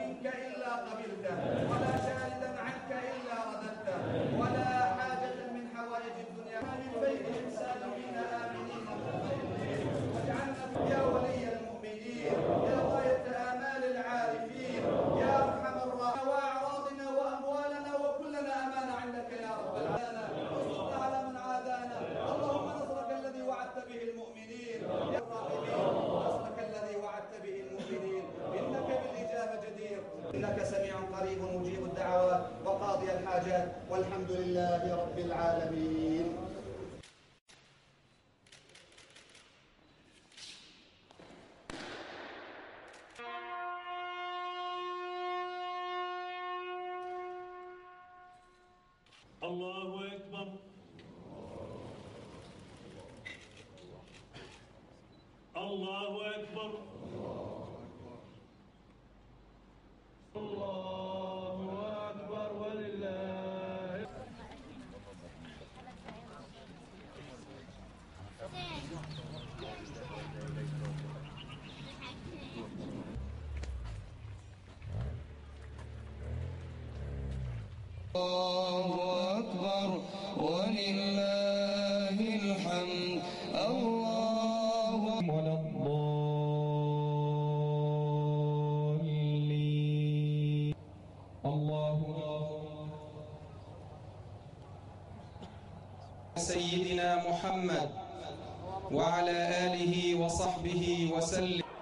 منك إلا قبلته، ولا شاهدا عنك إلا رددته، ولا حاجة من حوائج الدنيا من بينهم سالمين آمنين مطمئنين. واجعلنا يا ولي المؤمنين، يا غاية آمال العارفين، يا أرحم الراحمين، وأعراضنا وأموالنا وكلنا أمانة عندك يا رب العالمين. انصرنا على من عادانا، اللهم نصرك الذي وعدت به المؤمنين يا الراحمين، نصرك الذي وعدت به المؤمنين، إنك بالإجابة جدير، إنك سميع قريب مجيب الدعوات وقاضي الحاجات، والحمد لله رب العالمين. الله أكبر. الله أكبر. الله أكبر ولله. الله أكبر ولله الحمد. الله ولا الضالين. الله سيدنا محمد وعلى آله وصحبه وسلم.